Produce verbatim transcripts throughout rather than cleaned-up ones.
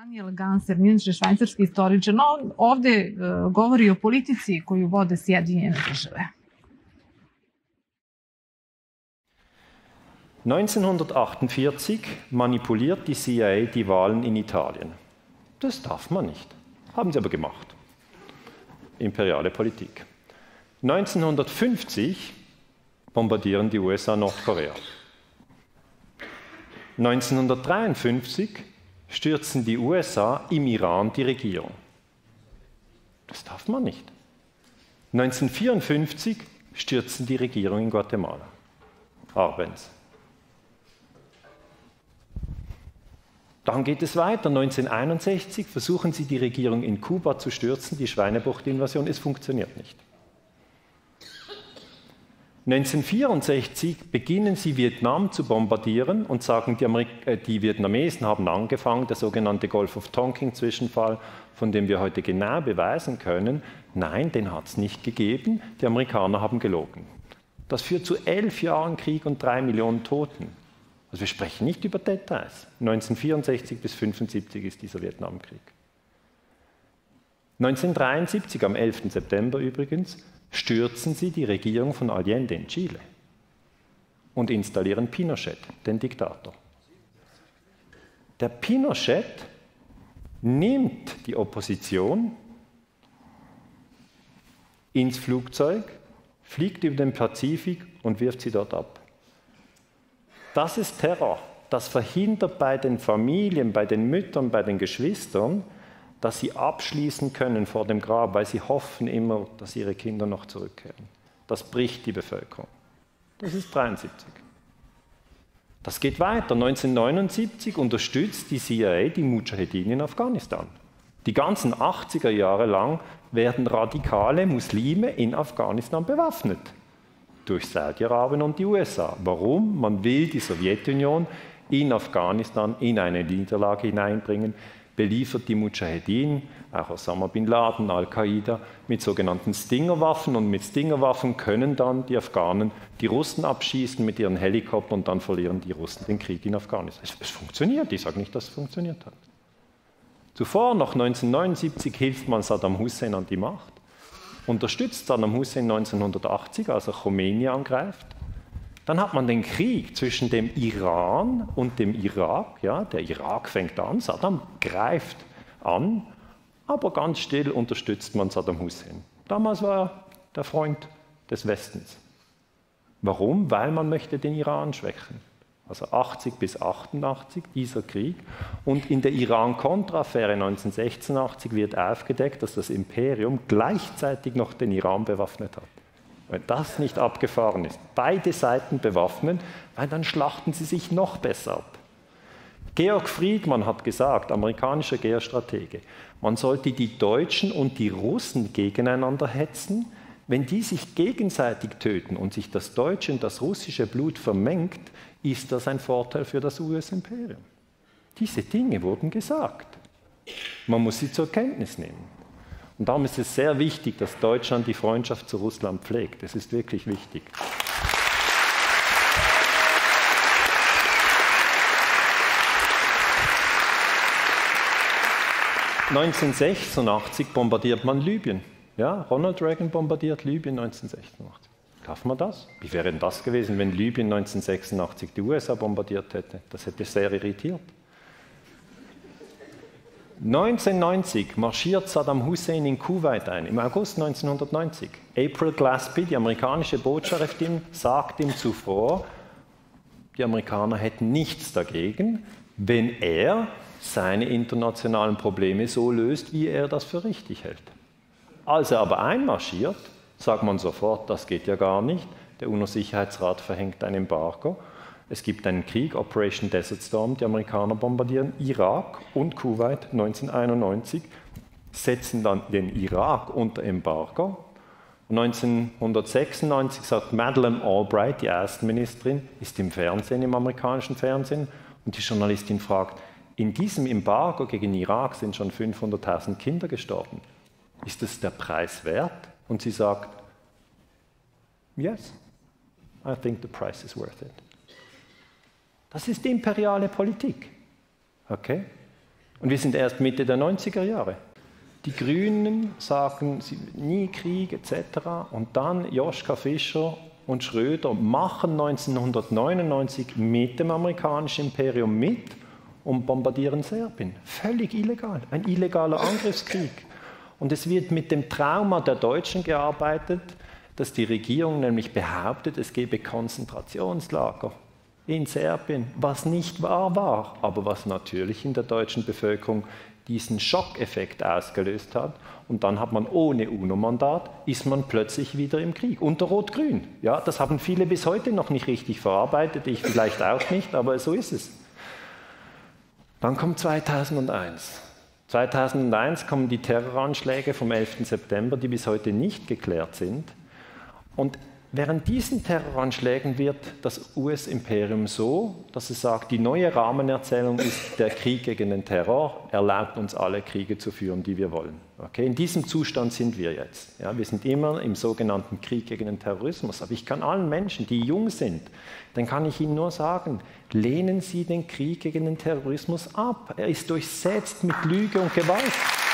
Daniel Ganser, inače švajcarski istoričar, no on ovde uh, govori o politici koju vode Sjedinjene države. neunzehnhundertachtundvierzig manipuliert die C I A die Wahlen in Italien. Das darf man nicht. Haben sie aber gemacht. Imperiale Politik. neunzehnhundertfünfzig bombardieren die U S A Nordkorea. neunzehnhundertdreiundfünfzig stürzen die U S A im Iran die Regierung. Das darf man nicht. neunzehnhundertvierundfünfzig stürzen die Regierung in Guatemala. Arbenz. Dann geht es weiter. neunzehnhunderteinundsechzig versuchen sie, die Regierung in Kuba zu stürzen, die Schweinebucht-Invasion. Es funktioniert nicht. neunzehnhundertvierundsechzig beginnen sie, Vietnam zu bombardieren und sagen, die, Amerik äh, die Vietnamesen haben angefangen, der sogenannte Gulf of Tonkin-Zwischenfall, von dem wir heute genau beweisen können, nein, den hat es nicht gegeben, die Amerikaner haben gelogen. Das führt zu elf Jahren Krieg und drei Millionen Toten. Also wir sprechen nicht über Details. neunzehnhundertvierundsechzig bis neunzehnhundertfünfundsiebzig ist dieser Vietnamkrieg. neunzehnhundertdreiundsiebzig, am elften September übrigens, stürzen sie die Regierung von Allende in Chile und installieren Pinochet, den Diktator. Der Pinochet nimmt die Opposition ins Flugzeug, fliegt über den Pazifik und wirft sie dort ab. Das ist Terror. Das verhindert bei den Familien, bei den Müttern, bei den Geschwistern, dass sie abschließen können vor dem Grab, weil sie hoffen immer, dass ihre Kinder noch zurückkehren. Das bricht die Bevölkerung. Das ist neunzehnhundertdreiundsiebzig. Das geht weiter. neunzehnhundertneunundsiebzig unterstützt die C I A die Mujahedin in Afghanistan. Die ganzen achtziger Jahre lang werden radikale Muslime in Afghanistan bewaffnet. Durch Saudi-Arabien und die U S A. Warum? Man will die Sowjetunion in Afghanistan in eine Niederlage hineinbringen, beliefert die Mujahedin, auch Osama bin Laden, Al-Qaida, mit sogenannten Stingerwaffen. Und mit Stingerwaffen können dann die Afghanen die Russen abschießen mit ihren Helikoptern und dann verlieren die Russen den Krieg in Afghanistan. Es, es funktioniert, ich sage nicht, dass es funktioniert hat. Zuvor, noch neunzehnhundertneunundsiebzig, hilft man Saddam Hussein an die Macht, unterstützt Saddam Hussein neunzehnhundertachtzig, als er Khomeini angreift. Dann hat man den Krieg zwischen dem Iran und dem Irak. Ja, der Irak fängt an, Saddam greift an, aber ganz still unterstützt man Saddam Hussein. Damals war er der Freund des Westens. Warum? Weil man möchte den Iran schwächen. Also achtzig bis achtundachtzig, dieser Krieg. Und in der Iran-Contra-Affäre neunzehnhundertsechsundachtzig wird aufgedeckt, dass das Imperium gleichzeitig noch den Iran bewaffnet hat. Wenn das nicht abgefahren ist, beide Seiten bewaffnen, weil dann schlachten sie sich noch besser ab. Georg Friedmann hat gesagt, amerikanischer Geostratege, man sollte die Deutschen und die Russen gegeneinander hetzen. Wenn die sich gegenseitig töten und sich das deutsche und das russische Blut vermengt, ist das ein Vorteil für das U S-Imperium. Diese Dinge wurden gesagt. Man muss sie zur Kenntnis nehmen. Und darum ist es sehr wichtig, dass Deutschland die Freundschaft zu Russland pflegt. Das ist wirklich wichtig. neunzehnhundertsechsundachtzig bombardiert man Libyen. Ja, Ronald Reagan bombardiert Libyen neunzehnhundertsechsundachtzig. Darf man das? Wie wäre denn das gewesen, wenn Libyen neunzehnhundertsechsundachtzig die U S A bombardiert hätte? Das hätte sehr irritiert. neunzehnhundertneunzig marschiert Saddam Hussein in Kuwait ein, im August neunzehnhundertneunzig. April Glaspie, die amerikanische Botschafterin, sagt ihm zuvor, die Amerikaner hätten nichts dagegen, wenn er seine internationalen Probleme so löst, wie er das für richtig hält. Als er aber einmarschiert, sagt man sofort, das geht ja gar nicht. Der UNO-Sicherheitsrat verhängt ein Embargo. Es gibt einen Krieg, Operation Desert Storm, die Amerikaner bombardieren Irak und Kuwait neunzehnhunderteinundneunzig, setzen dann den Irak unter Embargo. neunzehnhundertsechsundneunzig sagt Madeleine Albright, die Außenministerin, ist im Fernsehen, im amerikanischen Fernsehen, und die Journalistin fragt, in diesem Embargo gegen Irak sind schon fünfhunderttausend Kinder gestorben. Ist es der Preis wert? Und sie sagt, yes, I think the price is worth it. Das ist imperiale Politik. Okay? Und wir sind erst Mitte der neunziger Jahre. Die Grünen sagen sie, nie Krieg et cetera. Und dann Joschka Fischer und Schröder machen neunzehnhundertneunundneunzig mit dem amerikanischen Imperium mit und bombardieren Serbien. Völlig illegal, ein illegaler Angriffskrieg. Und es wird mit dem Trauma der Deutschen gearbeitet, dass die Regierung nämlich behauptet, es gebe Konzentrationslager in Serbien, was nicht wahr war, aber was natürlich in der deutschen Bevölkerung diesen Schockeffekt ausgelöst hat. Und dann hat man ohne UNO-Mandat, ist man plötzlich wieder im Krieg, unter Rot-Grün. Ja, das haben viele bis heute noch nicht richtig verarbeitet, ich vielleicht auch nicht, aber so ist es. Dann kommt zweitausendeins. zweitausendeins kommen die Terroranschläge vom elften September, die bis heute nicht geklärt sind. Und während diesen Terroranschlägen wird das U S-Imperium so, dass es sagt, die neue Rahmenerzählung ist, der Krieg gegen den Terror erlaubt uns alle Kriege zu führen, die wir wollen. Okay? In diesem Zustand sind wir jetzt. Ja, wir sind immer im sogenannten Krieg gegen den Terrorismus. Aber ich kann allen Menschen, die jung sind, dann kann ich ihnen nur sagen, lehnen Sie den Krieg gegen den Terrorismus ab. Er ist durchsetzt mit Lüge und Gewalt.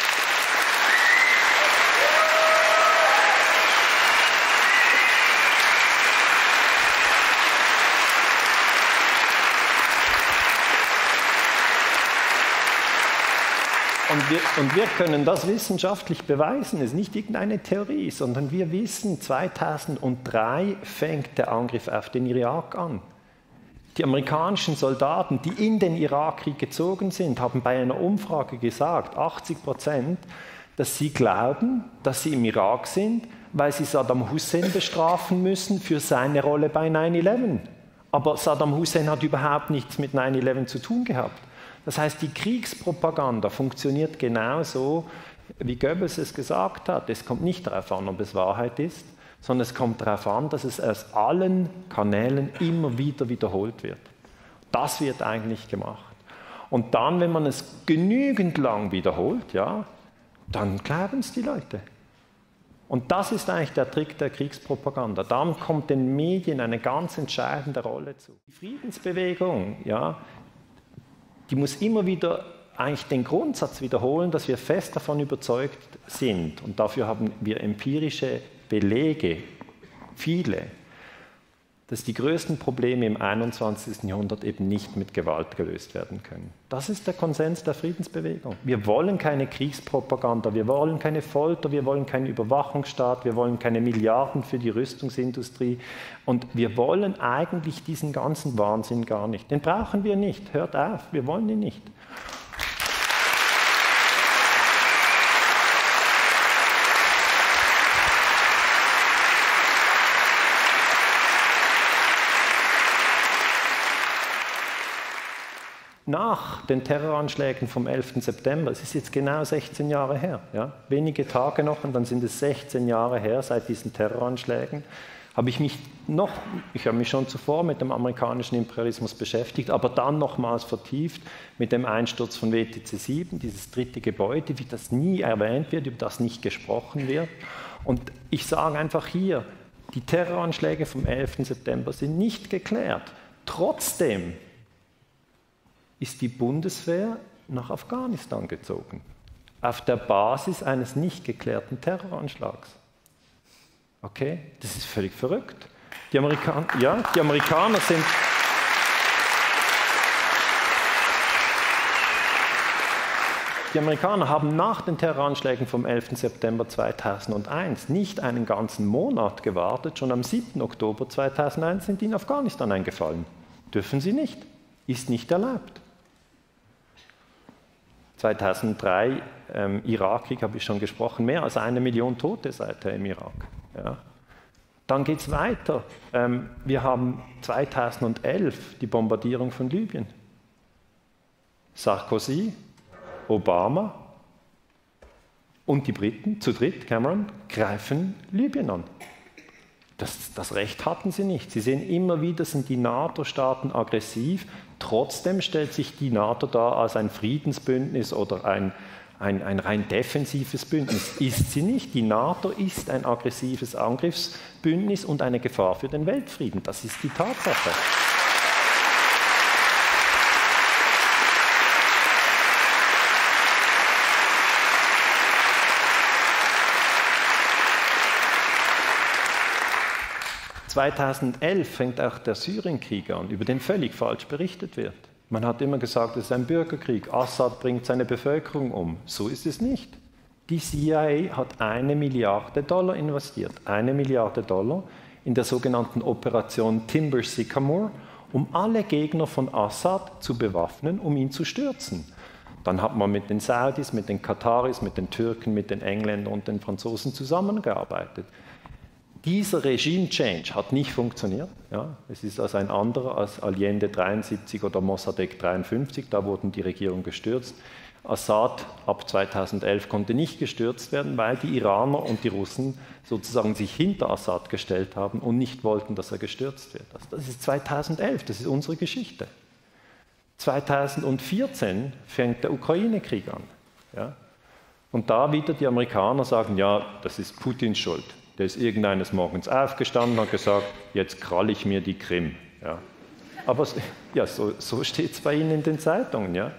Und wir, und wir können das wissenschaftlich beweisen. Es ist nicht irgendeine Theorie, sondern wir wissen, zweitausenddrei fängt der Angriff auf den Irak an. Die amerikanischen Soldaten, die in den Irakkrieg gezogen sind, haben bei einer Umfrage gesagt, achtzig Prozent, dass sie glauben, dass sie im Irak sind, weil sie Saddam Hussein bestrafen müssen für seine Rolle bei neun elf. Aber Saddam Hussein hat überhaupt nichts mit neun elf zu tun gehabt. Das heißt, die Kriegspropaganda funktioniert genauso, wie Goebbels es gesagt hat. Es kommt nicht darauf an, ob es Wahrheit ist, sondern es kommt darauf an, dass es aus allen Kanälen immer wieder wiederholt wird. Das wird eigentlich gemacht. Und dann, wenn man es genügend lang wiederholt, ja, dann glauben es die Leute. Und das ist eigentlich der Trick der Kriegspropaganda. Dann kommt den Medien eine ganz entscheidende Rolle zu. Die Friedensbewegung, ja, die muss immer wieder eigentlich den Grundsatz wiederholen, dass wir fest davon überzeugt sind, und dafür haben wir empirische Belege, viele, dass die größten Probleme im einundzwanzigsten Jahrhundert eben nicht mit Gewalt gelöst werden können. Das ist der Konsens der Friedensbewegung. Wir wollen keine Kriegspropaganda, wir wollen keine Folter, wir wollen keinen Überwachungsstaat, wir wollen keine Milliarden für die Rüstungsindustrie und wir wollen eigentlich diesen ganzen Wahnsinn gar nicht. Den brauchen wir nicht, hört auf, wir wollen ihn nicht. Nach den Terroranschlägen vom elften September, es ist jetzt genau sechzehn Jahre her, ja, wenige Tage noch und dann sind es sechzehn Jahre her seit diesen Terroranschlägen, habe ich mich noch, ich habe mich schon zuvor mit dem amerikanischen Imperialismus beschäftigt, aber dann nochmals vertieft mit dem Einsturz von W T C sieben, dieses dritte Gebäude, wie das nie erwähnt wird, über das nicht gesprochen wird. Und ich sage einfach hier, die Terroranschläge vom elften September sind nicht geklärt. Trotzdem ist die Bundeswehr nach Afghanistan gezogen, auf der Basis eines nicht geklärten Terroranschlags. Okay, das ist völlig verrückt. Die Amerikaner, ja, die Amerikaner sind... Die Amerikaner haben nach den Terroranschlägen vom elften September zweitausendeins nicht einen ganzen Monat gewartet, schon am siebten Oktober zweitausendeins sind die in Afghanistan eingefallen. Dürfen sie nicht, ist nicht erlaubt. zweitausenddrei, ähm, Irakkrieg, habe ich schon gesprochen, mehr als eine Million Tote seither im Irak. Ja. Dann geht es weiter. Ähm, wir haben zweitausendelf die Bombardierung von Libyen. Sarkozy, Obama und die Briten, zu dritt, Cameron, greifen Libyen an. Das, das Recht hatten sie nicht. Sie sehen immer wieder, sind die NATO-Staaten aggressiv. Trotzdem stellt sich die NATO dar als ein Friedensbündnis oder ein, ein, ein rein defensives Bündnis. Ist sie nicht. Die NATO ist ein aggressives Angriffsbündnis und eine Gefahr für den Weltfrieden. Das ist die Tatsache. zweitausendelf fängt auch der Syrienkrieg an, über den völlig falsch berichtet wird. Man hat immer gesagt, es ist ein Bürgerkrieg, Assad bringt seine Bevölkerung um. So ist es nicht. Die C I A hat eine Milliarde Dollar investiert, eine Milliarde Dollar in der sogenannten Operation Timber Sycamore, um alle Gegner von Assad zu bewaffnen, um ihn zu stürzen. Dann hat man mit den Saudis, mit den Kataris, mit den Türken, mit den Engländern und den Franzosen zusammengearbeitet. Dieser Regime-Change hat nicht funktioniert. Ja. Es ist also ein anderer als Allende dreiundsiebzig oder Mossadegh dreiundfünfzig, da wurden die Regierungen gestürzt. Assad ab zweitausendelf konnte nicht gestürzt werden, weil die Iraner und die Russen sozusagen sich hinter Assad gestellt haben und nicht wollten, dass er gestürzt wird. Also das ist zweitausendelf, das ist unsere Geschichte. zweitausendvierzehn fängt der Ukraine-Krieg an. Ja. Und da wieder die Amerikaner sagen, ja, das ist Putins Schuld. Der ist irgendeines Morgens aufgestanden und hat gesagt, jetzt kralle ich mir die Krim. Ja. Aber ja, so, so steht es bei Ihnen in den Zeitungen. Ja.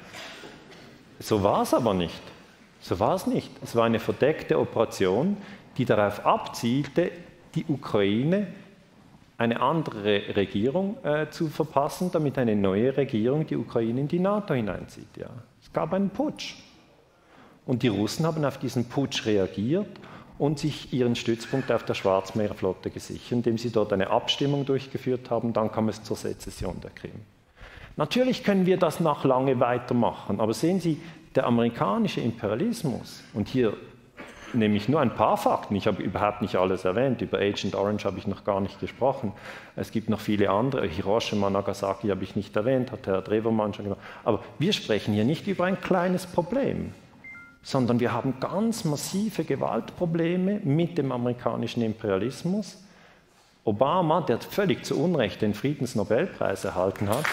So war es aber nicht. So war es nicht. Es war eine verdeckte Operation, die darauf abzielte, die Ukraine eine andere Regierung äh, zu verpassen, damit eine neue Regierung die Ukraine in die NATO hineinzieht. Ja. Es gab einen Putsch. Und die Russen haben auf diesen Putsch reagiert und sich ihren Stützpunkt auf der Schwarzmeerflotte gesichert, indem sie dort eine Abstimmung durchgeführt haben. Dann kam es zur Sezession der Krim. Natürlich können wir das noch lange weitermachen, aber sehen Sie, der amerikanische Imperialismus, und hier nehme ich nur ein paar Fakten, ich habe überhaupt nicht alles erwähnt, über Agent Orange habe ich noch gar nicht gesprochen, es gibt noch viele andere, Hiroshima, Nagasaki habe ich nicht erwähnt, hat Herr Drewermann schon gemacht, aber wir sprechen hier nicht über ein kleines Problem, sondern wir haben ganz massive Gewaltprobleme mit dem amerikanischen Imperialismus. Obama, der völlig zu Unrecht den Friedensnobelpreis erhalten hat,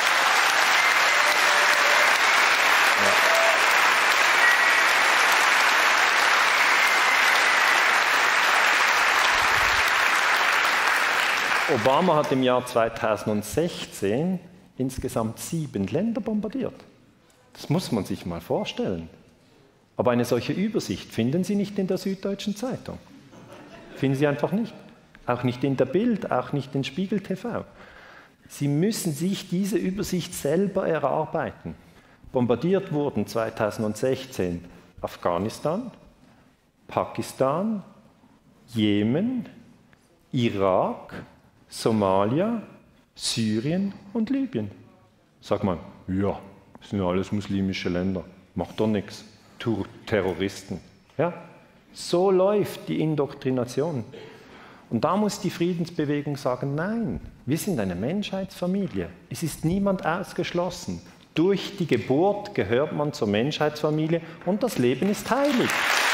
Obama hat im Jahr zweitausendsechzehn insgesamt sieben Länder bombardiert. Das muss man sich mal vorstellen. Aber eine solche Übersicht finden Sie nicht in der Süddeutschen Zeitung. Finden Sie einfach nicht. Auch nicht in der Bild, auch nicht in Spiegel T V. Sie müssen sich diese Übersicht selber erarbeiten. Bombardiert wurden zweitausendsechzehn Afghanistan, Pakistan, Jemen, Irak, Somalia, Syrien und Libyen. Sagt man, ja, das sind ja alles muslimische Länder, macht doch nichts, Terroristen. Ja, so läuft die Indoktrination. Und da muss die Friedensbewegung sagen, nein, wir sind eine Menschheitsfamilie. Es ist niemand ausgeschlossen. Durch die Geburt gehört man zur Menschheitsfamilie und das Leben ist heilig.